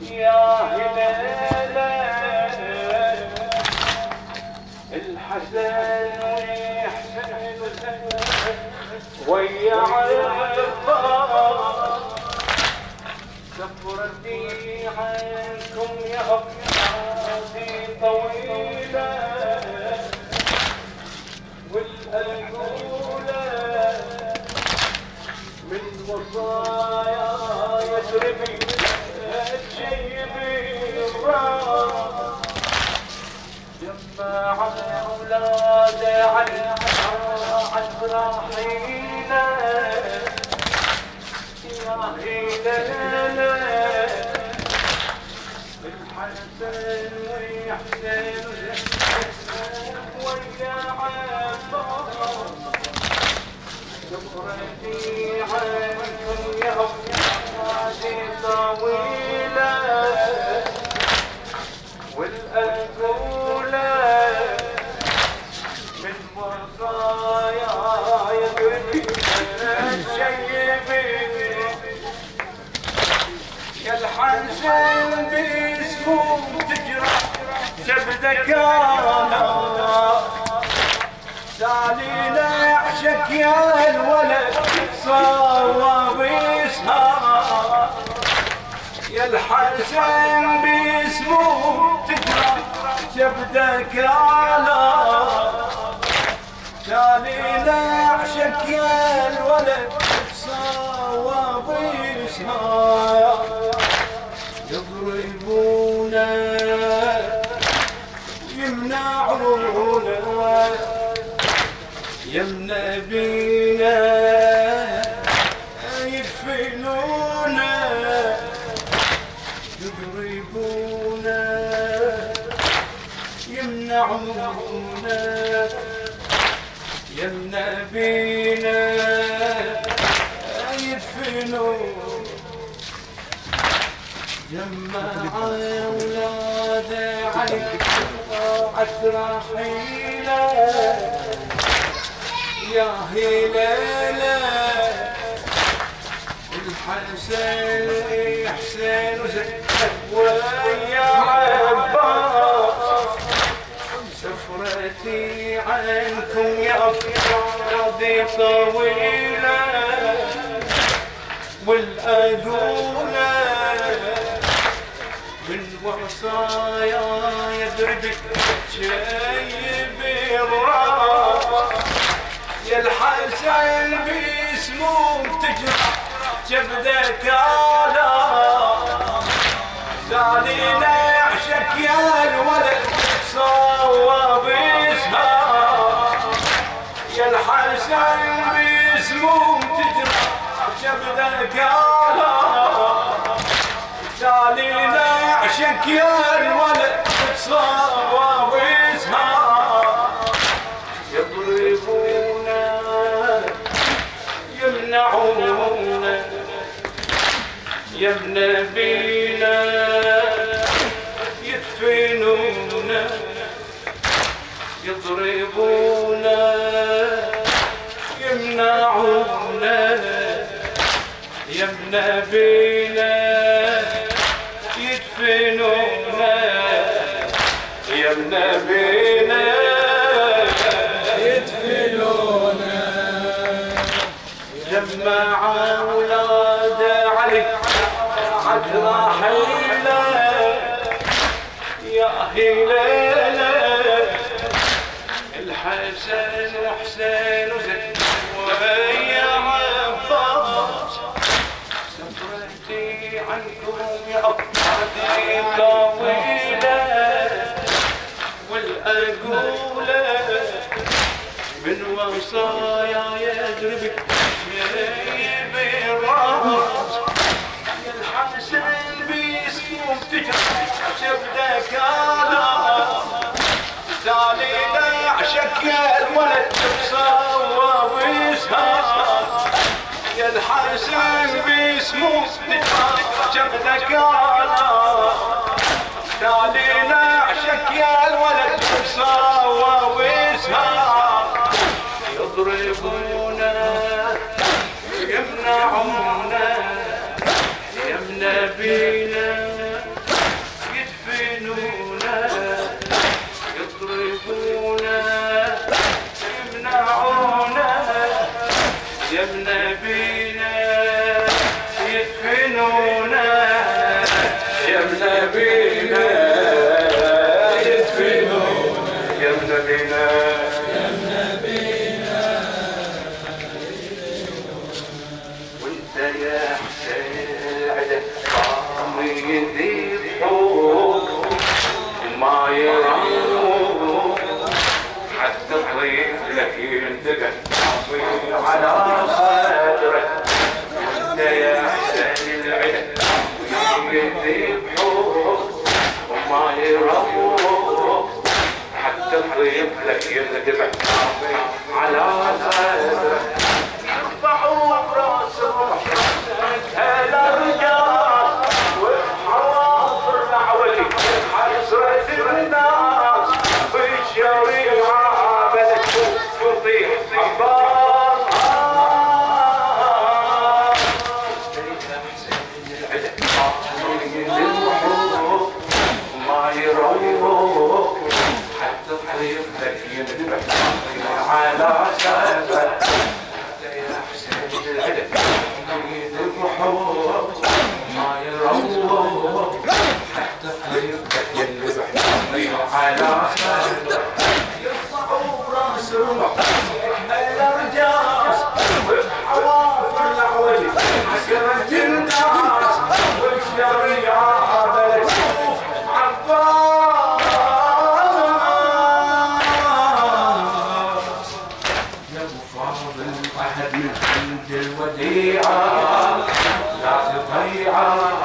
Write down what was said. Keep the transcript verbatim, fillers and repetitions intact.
يا هلالة الحسن ويحسن ويا عباس سفرتي عنكم يا أبنائي طويلة والألقولة من وصايا يدربي تجيبي الراس جمع أولاده عن راحينا يا هيلالة الحسن ويحسن ويا عباس سفرتي عنكم يا أولادي طويلة والألقولة من وصايا يدري الشيبي يا الحسن باسمه تجرح زبدك انا سالي نعشك يا الولد صواب اسهار يا الحسن باسمه تجرح زبدك انا سالي نعشك يا الولد صواب اسهار يضربونا يمنعونا يمنى بينا يدفنونا يضربونا يمنعونا يمنى بينا يدفنونا جمع أولاده عليك عالرحيلة يا هلالة الحسن يحسن ويا عباس سفرتي عنكم يا أفرادي طويلة والأقولة من وصايا يدربك شيب الراس يا الحسن باسمه تجرح جبدك الا زالي نعشك يا الولد صواب اسهار يا الحسن باسمه تجرح جبدك الا زالي نعشك يا الولد صواب اسهار يضربونا يمنعونا يمنى بينا يدفنونا يضربونا يمنعونا يمنى بينا يدفنونا يمنى بينا يدفنونا جمع أولاده عليك عالرحيلة يا هلالة الحسن وحسين وزين ويا عباس سفرتي عنكم يا أبنائي طويلة والأقولة من وصايا يدربك شيب الراس يا الحسن باسمه تجرح جبدك الا زالي نعشك يا الولد صواب اسهار يا الحسن باسمه تجرح جبدك الا زالي نعشك يا الولد صواب اسهار يضربونا يمنعونا يمنى بينا يذبحوك وما يرموك حتى الضيف لك يندقل على صدرك وانت يا حسين العدل يذبحوك وما يرموك حتى الضيف لك يندقل على صدرك يرفعوا براسهم الارجاء وحواصر العولي حسرة الناس بالشريعة بدك تطيح عباس ما يروك حتى الضيف لك ينذبح على سبب يذبحوك ما يروك حتى يذبح يذبح على سبب يرفعوا براسهم الارجاس وبحوافر العوج حسرة الناس والشريعة بلد عباس يا ابو فاضل واحد من عند الوديعة لا تضيعه